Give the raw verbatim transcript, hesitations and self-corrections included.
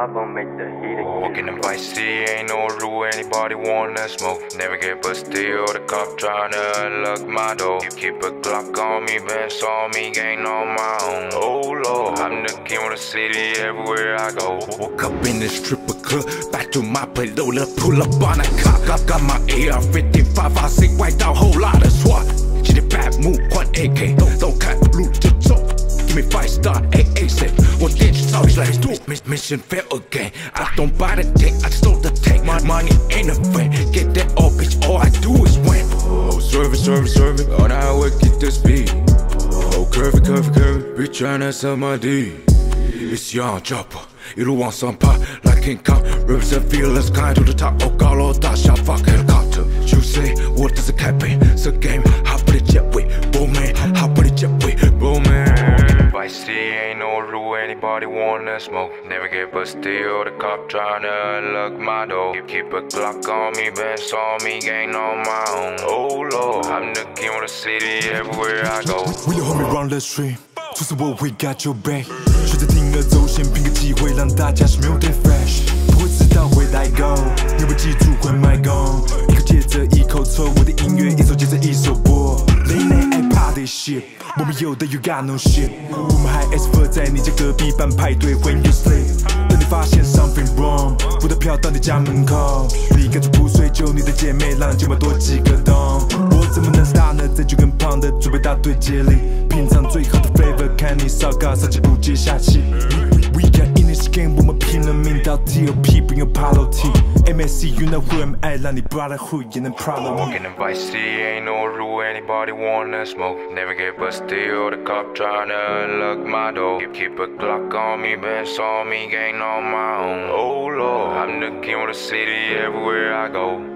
I'ma make the heat again. Walking in Vice City, ain't no rule, anybody wanna smoke. Never get busted, still the cop tryna unlock my door. Keep a Glock on me, Benz on me, gang on my own. Oh Lord, I'm the king of the city everywhere I go. Woke up in this stripper club, back to my payload, pull up on a cop. Got, got my A R fifty-five, I see white out, whole lot of SWAT. She the bad move, one A K, don't, don't cut blue to top. Give me five star, A A set. One ditch, sorry, let's do mission fail again. I don't buy the tank, I stole the tank. My money ain't a friend, get that all, bitch, all I do is win. Oh, serve it, serve it, serve it, on the highway, get the speed. Oh, curvy, curvy, curvy, bitch, tryna sell my D. It's young chopper, you don't want some pop like King Kong. Rivers and feelings, kind to the top, oh, God, oh, that shot, fuck helicopter. You say, what does a cat pay? It's a game, hop with a jet way, boom man, hop with a jet way, boom man. Vice City, ain't no rule, anybody wanna smoke. Never get busted, still the cop tryna unlock my door. Keep a Glock on me, Benz on me, gang on my own. Oh Lord, I'm the king of the city everywhere I go. Will you hold me round the stream？ 出此我会 got your back。选择铤而走险，拼个机会让大家是没有点 fresh。不会知道会 let go， 你会记住会 my go。一口接着一口抽，我的音乐一首接着一首播。Late night I party shit， 我们有的 you got no shit。我们还 as for 在你家隔壁办派对 when you sleep。等你发现 something wrong， 我的票到你家门口。你干脆不睡，就你的姐妹让肩膀多几个洞。我怎么能 stop 呢？在就跟胖的准备大队接力，品尝最好的 flavor。 看你烧高，上气不接下气。We got in this game， 我们拼了命到 T O P， 不用爬楼梯。M S C，you know who am I， 让你 brotherhood 也能 proud of me。 Walking in Vice City, ain't no rule, anybody wanna smoke. Never get busted, still the cop tryna unlock my door. Keep a Glock on me, Benz on me, gang on my own. Oh Lord, I'm the king of the city everywhere I go.